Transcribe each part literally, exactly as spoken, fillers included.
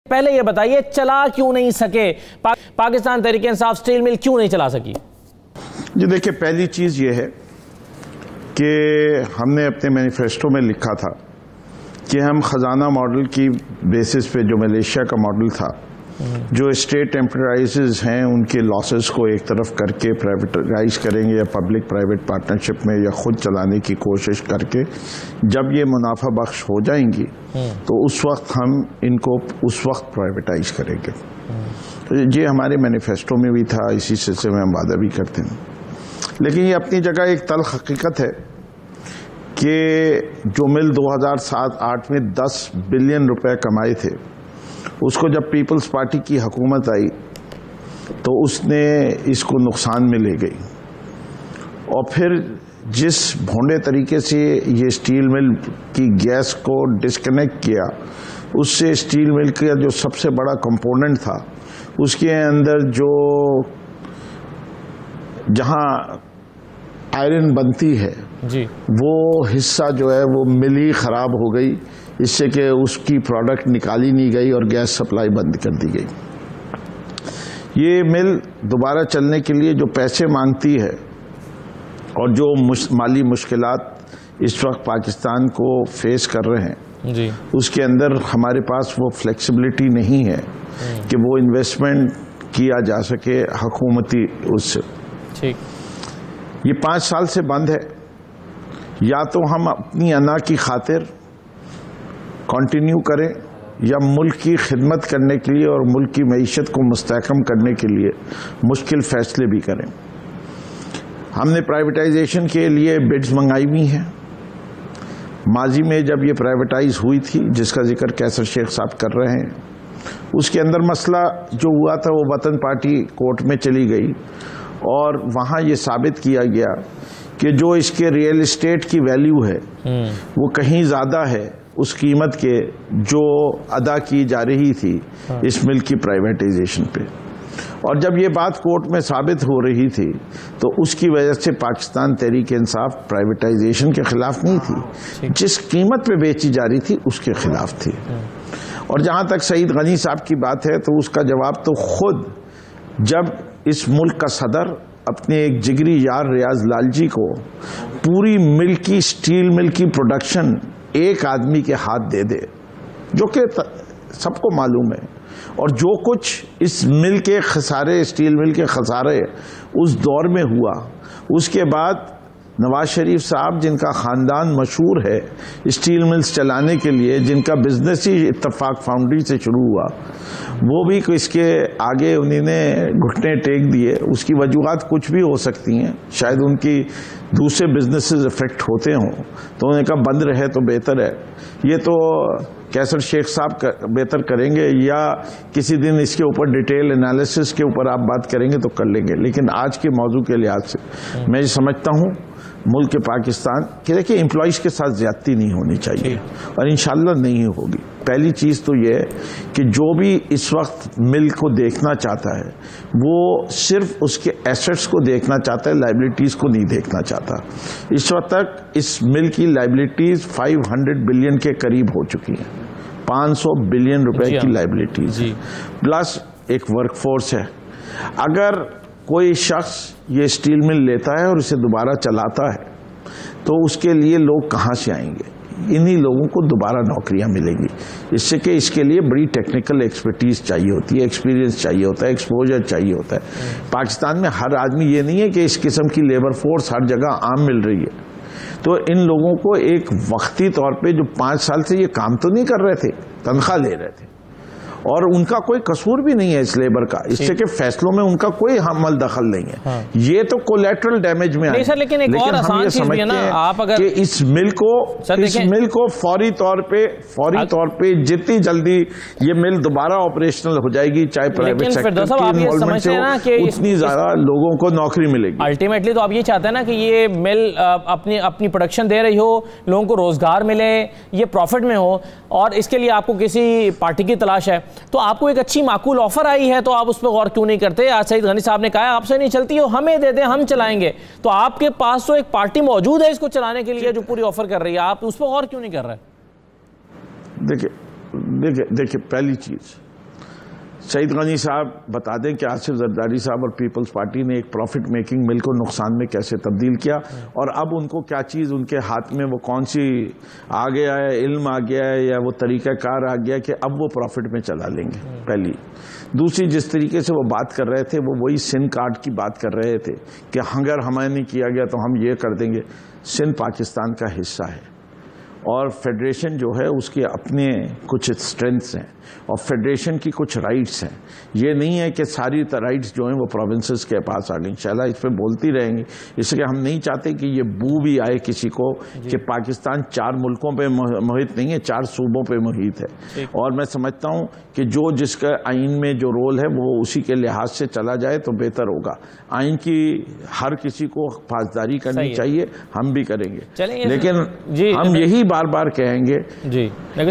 पहले ये बताइए चला क्यों नहीं सके, पा, पाकिस्तान तहरीक इंसाफ स्टील मिल क्यों नहीं चला सकी? जी देखिए, पहली चीज ये है कि हमने अपने मैनिफेस्टो में लिखा था कि हम खजाना मॉडल की बेसिस पे, जो मलेशिया का मॉडल था, जो स्टेट एंटरप्राइजेज हैं उनके लॉसेस को एक तरफ करके प्राइवेटाइज करेंगे या पब्लिक प्राइवेट पार्टनरशिप में या खुद चलाने की कोशिश करके जब ये मुनाफा बख्श हो जाएंगी तो उस वक्त हम इनको उस वक्त प्राइवेटाइज करेंगे। ये हमारे मैनिफेस्टो में भी था, इसी सिलसिले में हम वादा भी करते हैं। लेकिन ये अपनी जगह एक तल्ख हकीकत है कि जो मिल दो हज़ार सात आठ में दस बिलियन रुपए कमाए थे, उसको जब पीपल्स पार्टी की हुकूमत आई तो उसने इसको नुकसान में ले गई। और फिर जिस भोंडे तरीके से ये स्टील मिल की गैस को डिस्कनेक्ट किया, उससे स्टील मिल का जो सबसे बड़ा कंपोनेंट था, उसके अंदर जो जहां आयरन बनती है जी, वो हिस्सा जो है वो मिल ही खराब हो गई, इससे कि उसकी प्रोडक्ट निकाली नहीं गई और गैस सप्लाई बंद कर दी गई। ये मिल दोबारा चलने के लिए जो पैसे मांगती है और जो मुश, माली मुश्किलात इस वक्त पाकिस्तान को फेस कर रहे हैं जी, उसके अंदर हमारे पास वो फ्लेक्सिबिलिटी नहीं है कि वो इन्वेस्टमेंट किया जा सके हुकूमती उससे। ठीक, ये पाँच साल से बंद है। या तो हम अपनी अना की खातिर कंटिन्यू करें या मुल्क की खिदमत करने के लिए और मुल्क की मईशत को मुस्तहकम करने के लिए मुश्किल फैसले भी करें। हमने प्राइवेटाइजेशन के लिए बिड्स मंगाई हुई हैं। माजी में जब ये प्राइवेटाइज हुई थी, जिसका जिक्र कैसर शेख साहब कर रहे हैं, उसके अंदर मसला जो हुआ था वो वतन पार्टी कोर्ट में चली गई और वहाँ ये साबित किया गया कि जो इसके रियल एस्टेट की वैल्यू है वो कहीं ज़्यादा है उस कीमत के जो अदा की जा रही थी इस मिल की प्राइवेटाइजेशन पे। और जब ये बात कोर्ट में साबित हो रही थी तो उसकी वजह से पाकिस्तान तहरीक इंसाफ प्राइवेटाइजेशन के खिलाफ नहीं थी, जिस कीमत पे बेची जा रही थी उसके खिलाफ थी। और जहां तक सईद गनी साहब की बात है तो उसका जवाब तो खुद जब इस मुल्क का सदर अपने एक जिगरी यार रियाज लालजी को पूरी मिल की, स्टील मिल की प्रोडक्शन एक आदमी के हाथ दे दे, जो कि सबको मालूम है, और जो कुछ इस मिल के खसारे, स्टील मिल के खसारे उस दौर में हुआ, उसके बाद नवाज शरीफ साहब जिनका ख़ानदान मशहूर है स्टील मिल्स चलाने के लिए, जिनका बिजनेस ही इत्तफाक फाउंड्री से शुरू हुआ, वो भी इसके आगे उन्होंने घुटने टेक दिए। उसकी वजूहात कुछ भी हो सकती हैं, शायद उनकी दूसरे बिजनेसेस इफेक्ट होते हों, तो उन्होंने कहा बंद रहे तो बेहतर है। ये तो कैसर शेख साहब कर, बेहतर करेंगे, या किसी दिन इसके ऊपर डिटेल एनालिसिस के ऊपर आप बात करेंगे तो कर लेंगे। लेकिन आज के मौजू के लिहाज से मैं समझता हूँ मुल्क पाकिस्तान कि देखिए एम्प्लॉइज के साथ ज्यादती नहीं होनी चाहिए और इंशाल्लाह नहीं होगी। पहली चीज तो यह कि जो भी इस वक्त मिल को देखना चाहता है वो सिर्फ उसके एसेट्स को देखना चाहता है, लाइबिलिटीज को नहीं देखना चाहता। इस वक्त तक इस मिल की लाइबिलिटीज पाँच सौ बिलियन के करीब हो चुकी हैं, पाँच सौ बिलियन रुपए की लाइबिलिटीज, प्लस एक वर्कफोर्स है। अगर कोई शख्स ये स्टील मिल लेता है और इसे दोबारा चलाता है तो उसके लिए लोग कहाँ से आएंगे? इन्हीं लोगों को दोबारा नौकरियां मिलेंगी। इससे कि इसके लिए बड़ी टेक्निकल एक्सपर्टीज चाहिए होती है, एक्सपीरियंस चाहिए होता है, एक्सपोजर चाहिए होता है। पाकिस्तान में हर आदमी, ये नहीं है कि इस किस्म की लेबर फोर्स हर जगह आम मिल रही है। तो इन लोगों को एक वक्ती तौर पे, जो पाँच साल से ये काम तो नहीं कर रहे थे, तनख्वाह ले रहे थे, और उनका कोई कसूर भी नहीं है इस लेबर का, इससे के फैसलों में उनका कोई हमल दखल नहीं है। हाँ। ये तो कोलैटरल डैमेज में नहीं सर, लेकिन एक और आसान चीज भी है ना, आप अगर कि इस मिल को इस मिल को फौरी तौर पे फौरी तौर पे जितनी जल्दी ये मिल दोबारा ऑपरेशनल हो जाएगी, चाहे प्राइवेट सेक्टर की इन्वॉल्वमेंट से हो, उतनी ज्यादा लोगों को नौकरी मिलेगी। अल्टीमेटली तो आप ये चाहते हैं ना कि ये मिल अपनी अपनी प्रोडक्शन दे रही हो, लोगों को रोजगार मिले, ये प्रॉफिट में हो, और इसके लिए आपको किसी पार्टी की तलाश है। तो आपको एक अच्छी माकूल ऑफर आई है तो आप उस पर गौर क्यों नहीं करते? आज सईद गनी साहब ने कहा आपसे नहीं चलती हो, हमें दे दें, हम चलाएंगे। तो आपके पास तो एक पार्टी मौजूद है इसको चलाने के लिए जो पूरी ऑफर कर रही है, आप उस पर गौर क्यों नहीं कर रहे? देखिए देखिए देखिए पहली चीज सईद गनी साहब बता दें कि आसिफ जरदारी साहब और पीपल्स पार्टी ने एक प्रॉफिट मेकिंग मिल को नुकसान में कैसे तब्दील किया और अब उनको क्या चीज़ उनके हाथ में वो कौन सी आ गया है, इल्म आ गया है या वो तरीक़ाकार आ गया कि अब वो प्रॉफिट में चला लेंगे। पहली। दूसरी, जिस तरीके से वो बात कर रहे थे वो वही सिंध कार्ड की बात कर रहे थे कि अगर हमें नहीं किया गया तो हम ये कर देंगे। सिंध पाकिस्तान का हिस्सा है और फेडरेशन जो है उसके अपने कुछ स्ट्रेंथ्स हैं और फेडरेशन की कुछ राइट्स हैं। ये नहीं है कि सारी राइट्स जो हैं वो प्रोविंसेस के पास आ गई। इंशाल्लाह इस पर बोलती रहेंगी, इसलिए हम नहीं चाहते कि ये बू भी आए किसी को कि पाकिस्तान चार मुल्कों पे मुहित नहीं है, चार सूबों पे मुहित है। और मैं समझता हूँ कि जो जिसका आइन में जो रोल है वो उसी के लिहाज से चला जाए तो बेहतर होगा। आइन की हर किसी को पासदारी करनी चाहिए, हम भी करेंगे, लेकिन हम यही बार बार कहेंगे जी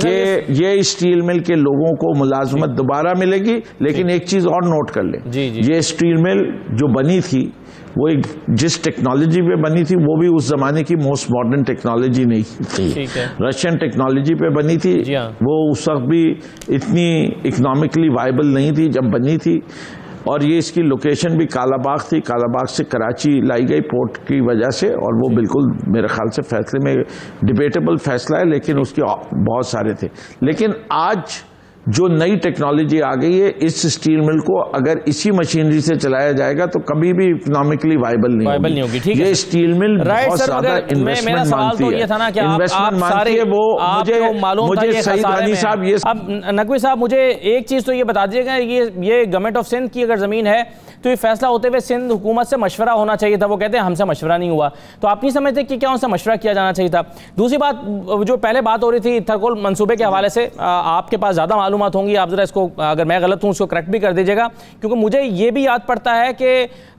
कि ये स्टील मिल के लोगों को मुलाजमत दोबारा मिलेगी। लेकिन एक चीज और नोट कर लें, ये स्टील मिल जो बनी थी वो एक जिस टेक्नोलॉजी पे बनी थी वो भी उस जमाने की मोस्ट मॉडर्न टेक्नोलॉजी नहीं थी, रशियन टेक्नोलॉजी पे बनी थी। वो उस वक्त भी इतनी इकोनॉमिकली वायबल नहीं थी जब बनी थी। और ये इसकी लोकेशन भी कालाबाग थी, कालाबाग से कराची लाई गई पोर्ट की वजह से, और वो बिल्कुल मेरे ख्याल से फैसले में डिबेटेबल फैसला है, लेकिन उसके बहुत सारे थे। लेकिन आज जो नई टेक्नोलॉजी आ गई है, इस स्टील मिल को अगर इसी मशीनरी से चलाया जाएगा तो कभी भी इकोनॉमिकली वायबल नहीं वायबल नहीं होगी। ठीक है, ये स्टील मिल बहुत ज्यादा इन्वेस्टमेंट मांगती है, इन्वेस्टमेंट मांगती है। वो मुझे मुझे सईद गनी साहब ये अब नकवी साहब मुझे एक चीज तो ये बता दीजिएगा, ये ये गवर्नमेंट ऑफ सिंध की अगर जमीन है तो ये फैसला होते हुए सिंध हुकूमत से मशवरा होना चाहिए था। वो कहते हैं हमसे मशवरा नहीं हुआ, तो आप नहीं समझते कि क्या उनसे मशवरा किया जाना चाहिए था? दूसरी बात, जो पहले बात हो रही थी थरकोल मंसूबे के हवाले से, आपके पास ज़्यादा मालूमात होंगी, आप ज़रा इसको, अगर मैं गलत हूँ उसको करेक्ट भी कर दीजिएगा, क्योंकि मुझे ये भी याद पड़ता है कि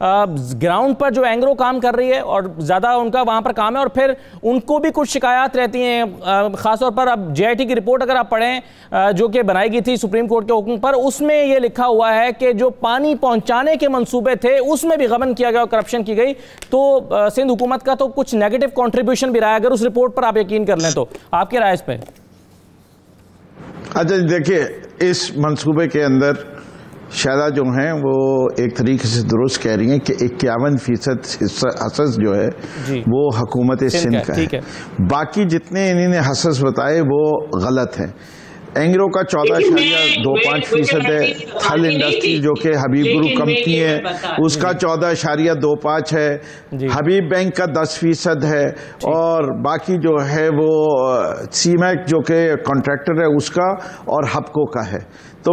ग्राउंड पर जो एंग्रो काम कर रही है और ज़्यादा उनका वहाँ पर काम है, और फिर उनको भी कुछ शिकायत रहती हैं, ख़ासतौर पर अब जे आई टी की रिपोर्ट अगर आप पढ़ें जो कि बनाई गई थी सुप्रीम कोर्ट के हुक्म पर, उसमें ये लिखा हुआ है कि जो पानी पहुँचाने के मंसूबे थे उसमें भी गबन किया गया और करप्शन की गई। तो सिंध हुकूमत का तो कुछ नेगेटिव कंट्रीब्यूशन भी रहा है, अगर उस रिपोर्ट पर आप यकीन कर लें तो। आपकी राय इस पे? अच्छा देखिए, इस मंसूबे के अंदर शायदा जो हैं वो एक तरीके से दुरुस्त कह रही हैं कि इक्यावन फीसद हसस जो है वो हुकूमत सिंध का है, है। बाकी जितने इन्होंने हसस बताए वो गलत हैं। एंग्रो का चौदह अशारिया दो पाँच फीसद है, थल इंडस्ट्री जो कि हबीब ग्रुप कंपनी है उसका चौदह अशारिया दो पाँच है, हबीब बैंक का दस फीसद है, और बाकी जो है वो सीमैक जो कि कॉन्ट्रैक्टर है उसका और हबको का है। तो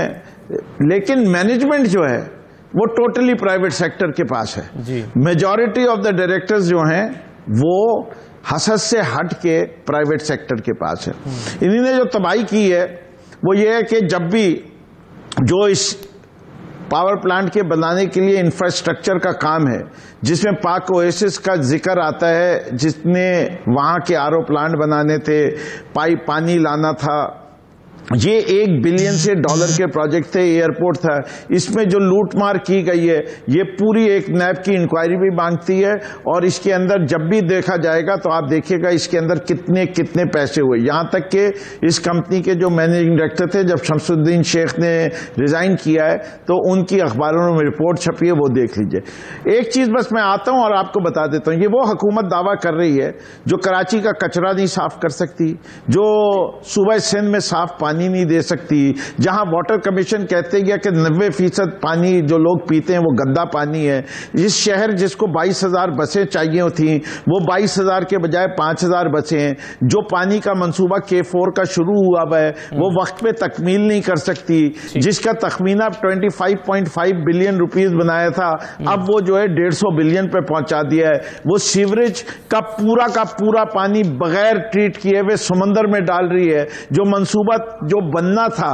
मैं लेकिन मैनेजमेंट जो है वो टोटली प्राइवेट सेक्टर के पास है। मेजॉरिटी ऑफ द डायरेक्टर्स जो हैं वो हसस से हट के प्राइवेट सेक्टर के पास है। इन्होंने जो तबाही की है वो ये है कि जब भी जो इस पावर प्लांट के बनाने के लिए इंफ्रास्ट्रक्चर का काम है, जिसमें पाक ओएसिस का जिक्र आता है, जिसने वहां के आर ओ प्लांट बनाने थे, पाइप पानी लाना था, ये एक बिलियन से डॉलर के प्रोजेक्ट थे, एयरपोर्ट था, इसमें जो लूटमार की गई है ये पूरी एक नैब की इंक्वायरी भी मांगती है। और इसके अंदर जब भी देखा जाएगा तो आप देखिएगा इसके अंदर कितने कितने पैसे हुए। यहां तक कि इस कंपनी के जो मैनेजिंग डायरेक्टर थे, जब शमसुद्दीन शेख ने रिजाइन किया है तो उनकी अखबारों में रिपोर्ट छपी है, वो देख लीजिए। एक चीज बस मैं आता हूं और आपको बता देता हूं, ये वो हुकूमत दावा कर रही है जो कराची का कचरा नहीं साफ कर सकती, जो सूबा सिंध में साफ पानी नहीं दे सकती, जहां वाटर कमीशन कहते हैं कि नब्बे फीसद पानी जो लोग पीते हैं वो गंदा पानी है। इस शहर जिसको बाईस हजार बसें चाहिए थी वो बाईस हजार के बजाय पांच हजार बसें हैं। जो पानी का मंसूबा के फोर का शुरू हुआ है वो वक्त पे तकमील नहीं कर सकती, जिसका तखमीना पच्चीस पॉइंट पाँच बिलियन रुपीस बनाया था, अब वो जो है डेढ़ सौ बिलियन पे पहुंचा दिया है। वो सीवरेज का पूरा का पूरा पानी बगैर ट्रीट किए हुए समंदर में डाल रही है। जो मंसूबा जो बनना था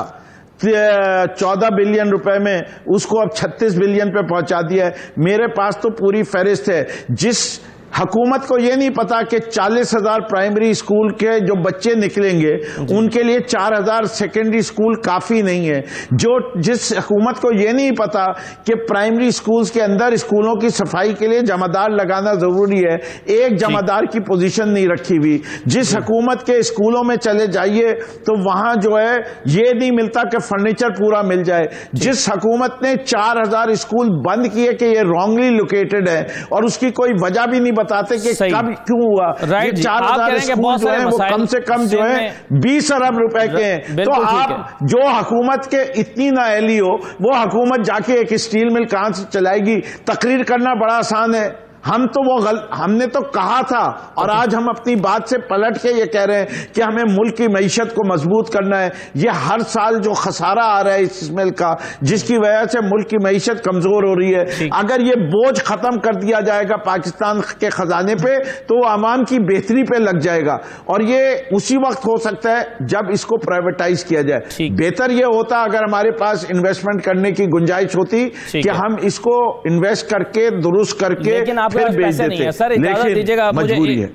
चौदह बिलियन रुपए में, उसको अब छत्तीस बिलियन पे पहुंचा दिया है। मेरे पास तो पूरी फहरिस्त है। जिस हुकूमत को यह नहीं पता कि चालीस हजार प्राइमरी स्कूल के जो बच्चे निकलेंगे उनके लिए चार हजार सेकेंडरी स्कूल काफी नहीं है। जो जिस हुकूमत को यह नहीं पता कि प्राइमरी स्कूल्स के अंदर स्कूलों की सफाई के लिए जमादार लगाना जरूरी है, एक जमादार की पोजीशन नहीं रखी हुई। जिस हुकूमत के स्कूलों में चले जाइए तो वहां जो है ये नहीं मिलता कि फर्नीचर पूरा मिल जाए। जिस हुकूमत ने चार हजार स्कूल बंद किए कि ये रॉन्गली लोकेटेड है और उसकी कोई वजह भी नहीं बताते कि कब क्यों हुआ। ये चार हजार स्कूल जो है वो कम से कम जो है बीस अरब रुपए के हैं। तो आप जो हुकूमत के इतनी नाअहली हो वो हुकूमत जाके एक स्टील मिल कहां से चलाएगी? तकरीर करना बड़ा आसान है। हम तो वो गल हमने तो कहा था और आज हम अपनी बात से पलट के ये कह रहे हैं कि हमें मुल्क की मईशत को मजबूत करना है। ये हर साल जो खसारा आ रहा है इस मिल का, जिसकी वजह से मुल्क की मईशत कमजोर हो रही है, अगर ये बोझ खत्म कर दिया जाएगा पाकिस्तान के खजाने पे तो वो आवाम की बेहतरी पे लग जाएगा और ये उसी वक्त हो सकता है जब इसको प्राइवेटाइज किया जाए। बेहतर ये होता अगर हमारे पास इन्वेस्टमेंट करने की गुंजाइश होती कि हम इसको इन्वेस्ट करके दुरुस्त करके पैसे नहीं है। सर इजाजत दीजिएगा, मुझे